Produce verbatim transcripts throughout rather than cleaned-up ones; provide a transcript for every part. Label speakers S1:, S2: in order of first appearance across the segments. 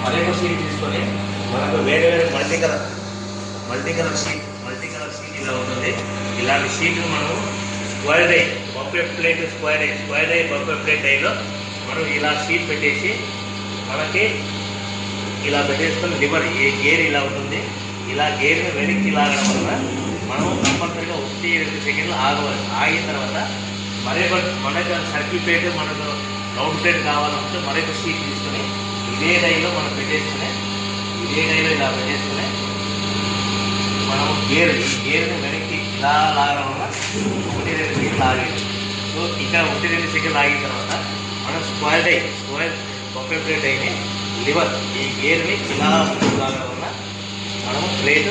S1: మరొక షీట్ తీసుకొని మనకు వేరే వేరే multi colour multi colour sheet multi colour sheet ఇలా ఉంటుంది. ఇలాంటి షీట్ మనము square die buffet plate square die square die buffet plate డైలో మనం ఇలా షీట్ పెట్టేసి మనకి ఇలా పెట్టేసుకొని లివర్ ఏ గేర్ ఇలా ఉంటుంది. ఇలా గేర్ని వెనక్కి లాగడం వలన మనం కంపల్సరీగా ఒకటి రెండు సెకండ్లు ఆగవాలి. ఆగిన తర్వాత మరొక మనకు సర్కిల్ ప్లేట్ మనకు రౌండ్ ప్లేట్ కావాలంటే మరొక షీట్ తీసుకొని ఇదే డైలో మనం పెట్టేసుకునే ఇదే డైలో ఇలా పెట్టేసుకునే మనం గేర్ ఈ గేర్ని వెనక్కి ఇలా లాగడం వల్ల ఒకటి రెండు సెకండ్లు ఆగేది. సో ఇక్కడ ఒకటి రెండు సెకండ్లు ఆగిన తర్వాత మనం square die square buffet plate డైని లివర్ ఈ గేర్ని ఇలా ముందుకు లాగడం వల్ల మనము ప్లేట్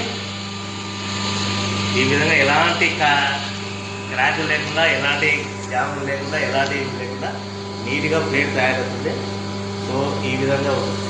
S1: ఈ విధంగా ఎలాంటి క్రాకులు లేకుండా ఎలాంటి జాములు లేకుండా ఎలాంటి లేకుండా నీట్గా ప్లేట్ తయారవుతుంది. సో ఈ విధంగా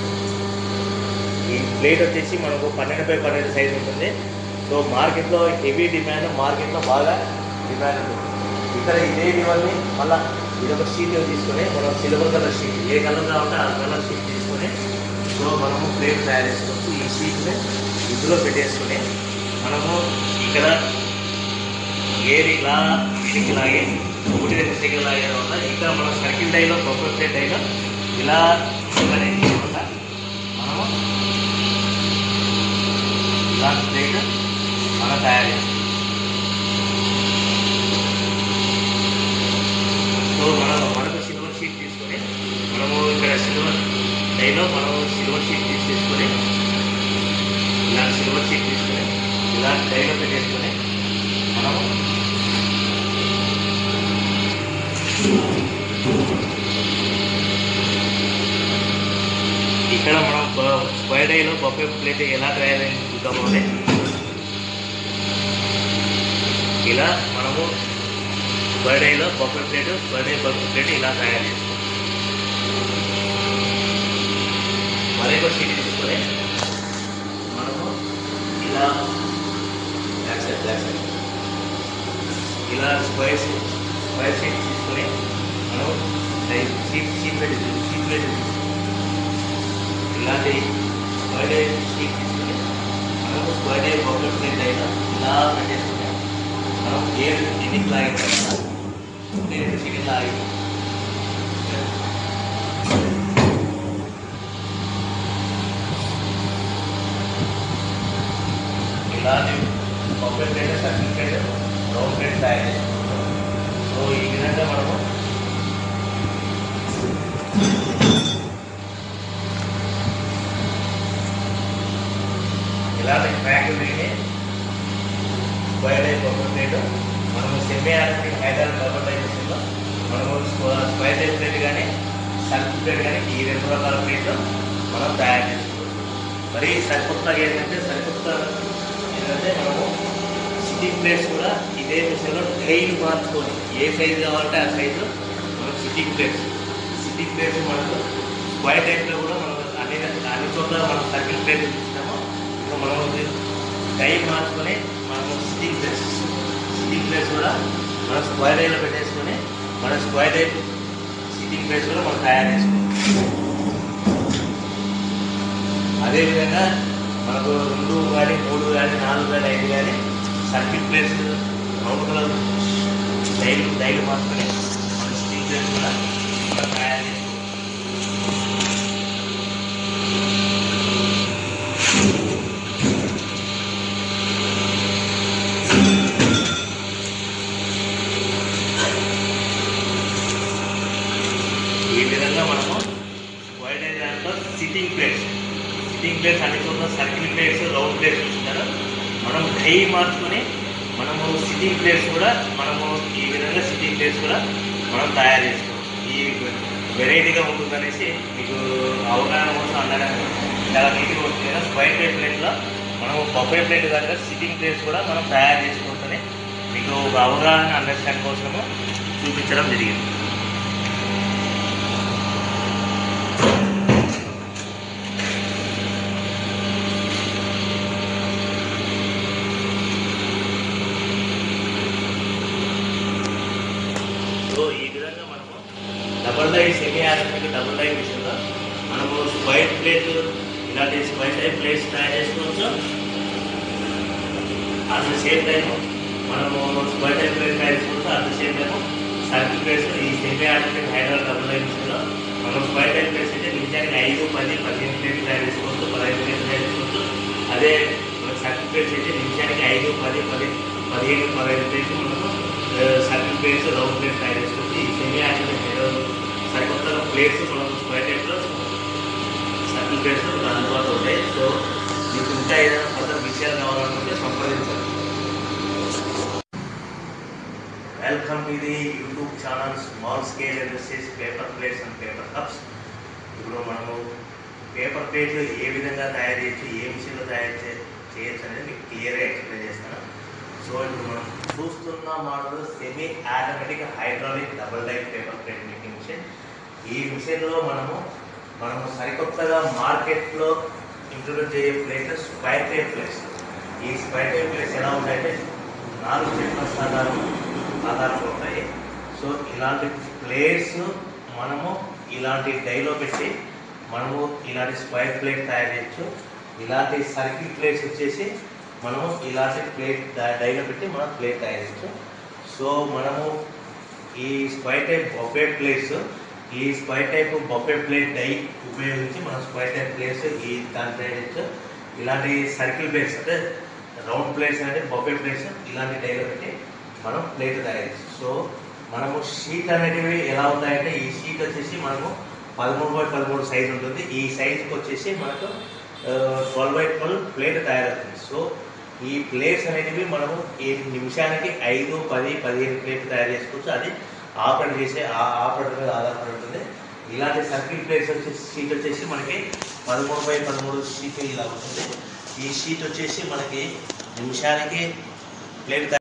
S1: ఈ ప్లేట్ వచ్చేసి మనకు పన్నెండు బై పన్నెండు సైజు ఉంటుంది. సో మార్కెట్లో హెవీ డిమాండ్, మార్కెట్లో బాగా డిమాండ్ ఉంటుంది. ఇక్కడ ఇదే లివర్ని మళ్ళీ ఇదొక షీట్ తీసుకొని మనం సిల్వర్ కలర్ షీట్ ఏ కలర్ కావాలంటే ఆ కలర్ షీట్ తీసుకొని సో మనము ప్లేట్ తయారు చేసుకోవచ్చు. ఈ షీట్ని ఇందులో పెట్టేసుకొని మనము ఇక్కడ గేర్ ఇలా ఇడికి లాగే ఒకటి రెండు సెకండ్ లాగేయడం వల్ల ఇక్కడ మనం సర్కిల్ డైలో బఫే ప్లేట్ డైలో ఇలా అనేది వల్ల మనము ఇలాంటి ప్లేట్ మనం తయారు చేస్తాం. సో మనం మనకు సిల్వర్ షీట్ తీసుకొని మనము ఇక్కడ సిల్వర్ డైలో మనము సిల్వర్ షీట్ తీసుకొని ఇలాంటి సిల్వర్ షీట్ తీసుకొని ఇలాంటి డైలో పెట్టేసుకొని మనము ఇక్కడ మనం స్క్వేర్ డైలో బఫే ప్లేట్ ఎలా తయారైంది చూద్దాము. అని ఇలా మనము స్క్వేర్ డైలో buffet plate square die buffet plate ఇలా తయారు చేస్తాం. మరొక షీట్ తీసుకొని మనము ఇలా బ్యాక్ సైడ్ బ్యాక్ సైడ్ ఇలా స్క్వేర్ స్క్వేర్ షీట్ తీసుకొని మనం షీట్ షీట్ పెట్టి షీట్ పెట్టి ఇలాంటి స్క్వేర్ డై షీట్ తీసుకొని మనము స్క్వేర్ డై బఫే ప్లేట్ అయినా ఇలా పెట్టేసుకుని మనం గేర్ ఎన్నికి లాగిన తర్వాత ఒకటి రెండు సెకండ్లు ఆగి ఇలాంటి buffet plate circle plate round plate తయారు చేసుకుంటాం. సో ఈ విధంగా మనము ఇలాంటి ట్రాక్లు తిరిగి స్క్వేర్ డై బఫే ప్లేట్ మనము semi automatic hydraulic double die మిషన్లో మనము స్క్వేర్ డై ప్లేట్ కానీ సర్కిల్ ప్లేట్ కానీ ఈ రెండు రకాల ప్లేట్లు మనం తయారు చేసుకోవచ్చు. మరి సరికొత్తగా ఏంటంటే సరికొత్త ఏంటంటే మనము సిట్టింగ్ ప్లేట్స్ కూడా ఇదే మిషన్లో డైలు మార్చుకొని ఏ సైజు కావాలంటే ఆ సైజు మనం సిట్టింగ్ ప్లేట్స్ సిట్టింగ్ ప్లేట్స్ మనకు స్క్వేర్ టైప్లో కూడా మనం అన్ని అన్ని చోట్ల మనం సర్కిల్ ప్లేట్ చూసినాము. ఇంకా మనం డై మార్చుకొని మనము సిట్టింగ్ ప్లేట్స్ సిట్టింగ్ ప్లేట్స్ కూడా మనం స్క్వేర్ డైలో పెట్టేసుకొని మన స్క్వేర్ డై సిట్టింగ్ ప్లేట్స్ కూడా మనం తయారు చేసుకోవాలి. అదేవిధంగా మనకు రెండు కానీ మూడు కానీ నాలుగు కానీ ఐదు కానీ సర్కిల్ ప్లేట్స్ రౌండ్ కలర్ డైలు డైలు మార్చుకొని మన సిట్టింగ్ ప్లేట్స్ కూడా మనం తయారు చేసుకోవాలి. ఈ విధంగా మనము స్క్వేర్ డై దాంట్లో సిట్టింగ్ ప్లేట్స్ సిట్టింగ్ ప్లేట్స్ అన్ని చోట్ల సర్కిల్ ప్లేట్స్ రౌండ్ ప్లేట్స్ చూస్తున్నారు. మనం డై మార్చుకొని మనము సిట్టింగ్ ప్లేట్స్ కూడా మనము ఈ విధంగా సిట్టింగ్ ప్లేట్స్ కూడా మనం తయారు చేసుకోవాలి. ఈ వెరైటీగా ఉంటుందనేసి మీకు అవగాహన కోసం అందడానికి చాలా నీట్గా ఉంటుంది కదా. స్క్వేర్ డై ప్లేట్లో మనము బఫే ప్లేట్ దగ్గర సిట్టింగ్ ప్లేట్స్ కూడా మనం తయారు చేసుకోవచ్చని మీకు ఒక అవగాహన అండర్స్టాండ్ కోసము చూపించడం జరిగింది. Double die semi automatic double die మిషన్లో మనము స్క్వేర్ ప్లేట్ ఇలాంటి స్క్వేర్ టైప్ ప్లేట్స్ తయారు చేసుకోవచ్చు. అట్ ద సేమ్ టైం మనము స్క్వేర్ టైప్ ప్లేట్ తయారు చేసుకోవచ్చు. At the same time circle plates ఈ semi automatic hydraulic double line మిషన్లో మనం స్క్వేర్ టైప్ ప్లేట్స్ అయితే నిమిషానికి ఐదు పది పదిహేను ప్లేట్లు తయారు చేసుకోవచ్చు, పదహైదు ప్లేట్లు తయారు చేసుకోవచ్చు. అదే మనకు సర్కిల్ ప్లేట్స్ అయితే నిమిషానికి ఐదు పది పది పదిహేను పదహైదు ప్లేట్లు మనకు సర్కిల్ ప్లేట్స్ రౌండ్ ప్లేట్స్ తయారు చేసుకోవచ్చు. ఈ సెమీ ఆటోమేటిక్ హైడ్రాలిక్ సరికొత్తగా ప్లేట్స్ మనం స్క్వేర్ టైప్లో సర్కిల్ ప్లేట్స్ అందుబాటులో ఉంటాయి. సో మీకు ఇంకా ఏదైనా కొత్త విషయాలు కావాలనుకుంటే సంప్రదించండి. Welcome to the YouTube channel small scale industries paper plates and paper cups. ఇప్పుడు మనము పేపర్ ప్లేట్లు ఏ విధంగా తయారు చేయొచ్చు, ఏ మిషన్లో తయారు చేయొచ్చు అనేది మీకు క్లియర్గా ఎక్స్ప్లెయిన్ చేస్తాను. సో ఇప్పుడు మనం చూస్తున్న model semi automatic hydraulic double die paper plate making machine. ఈ మిషన్లో మనము మనము సరికొత్తగా మార్కెట్లో ఇంట్రొడ్యూస్ చేయే ప్లేట్స్ స్క్వేర్ టైప్ ప్లేట్స్. ఈ స్క్వేర్ టైప్ ప్లేట్స్ ఎలా ఉంటాయంటే నాలుగు స్టెప్స్ ఆధారం ఆధారంగా ఉంటాయి. సో ఇలాంటి ప్లేట్స్ మనము ఇలాంటి డైలో పెట్టి మనము ఇలాంటి స్క్వేర్ ప్లేట్ తయారు చేయొచ్చు. ఇలాంటి సర్కిల్ ప్లేట్స్ వచ్చేసి మనము ఇలాంటి ప్లేట్ డైలో పెట్టి మనం ప్లేట్ తయారు చేయొచ్చు. సో మనము ఈ స్క్వేర్ టైప్ బఫే ప్లేట్స్ ఈ square type buffet plate die ఉపయోగించి మనం స్క్వేర్ టైప్ ప్లేట్స్ ఈ దాన్ని తయారు చేయొచ్చు. ఇలాంటి సర్కిల్ ప్లేట్స్ అంటే రౌండ్ ప్లేట్స్ అంటే బఫే ప్లేట్స్ ఇలాంటి డైలో పెట్టి మనం ప్లేట్ తయారు చేయొచ్చు. సో మనము షీట్ అనేటివి ఎలా ఉంటాయంటే ఈ షీట్ వచ్చేసి మనము పదమూడు బై పదమూడు సైజ్ ఉంటుంది. ఈ సైజుకి వచ్చేసి మనకు ట్వెల్వ్ బై ట్వెల్వ్ ప్లేట్ తయారవుతుంది. సో ఈ ప్లేట్స్ అనేటివి మనము ఈ నిమిషానికి ఐదు పది పదిహేను ప్లేట్లు తయారు చేసుకోవచ్చు. అది ఆపరేట్ చేసే ఆ ఆపరేటర్ మీద ఆధారపడి ఉంటుంది. ఇలాంటి సర్కిల్ ప్లేట్స్ వచ్చేసి షీట్ వచ్చేసి మనకి పదమూడు బై పదమూడు షీట్ ఇలా ఉంటుంది. ఈ షీట్ వచ్చేసి మనకి నిమిషానికి ప్లేట్